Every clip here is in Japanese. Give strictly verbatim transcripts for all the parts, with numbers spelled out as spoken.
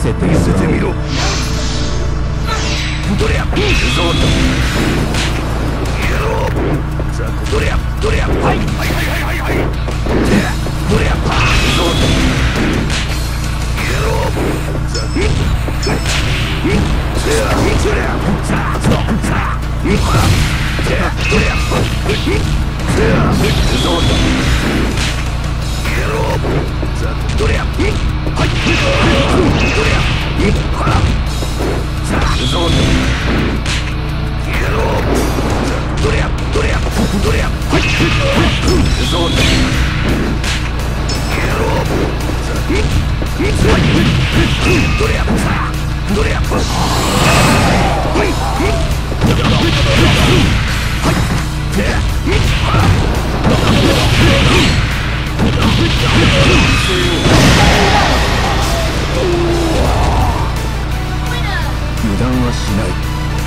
せて見せてみろ。どれやゾーンだ。さあどれやどれやはいはいはいはいはい。どれやゾーンだ。さあどれやさあさあほらどれやゾーンだ。さあどれやはいどれやほらさあゾーンだ。どれやどれやどれやはいゾーンだ。どれやさあどれやはい油断はしない。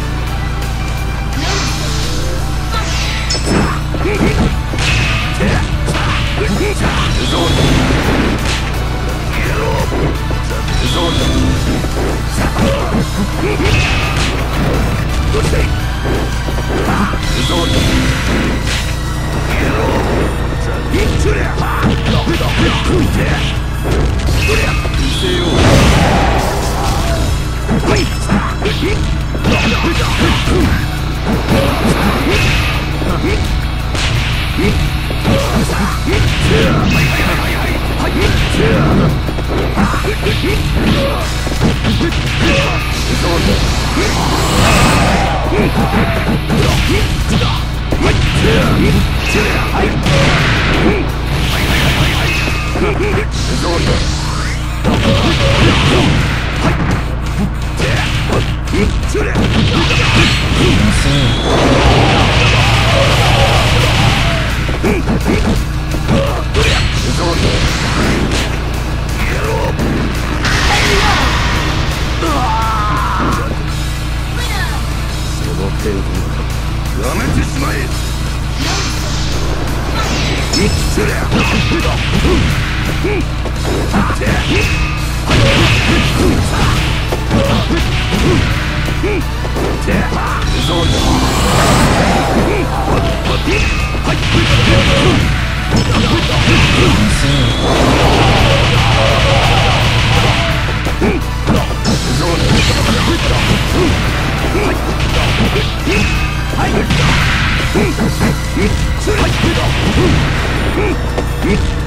やめてしまえ。はい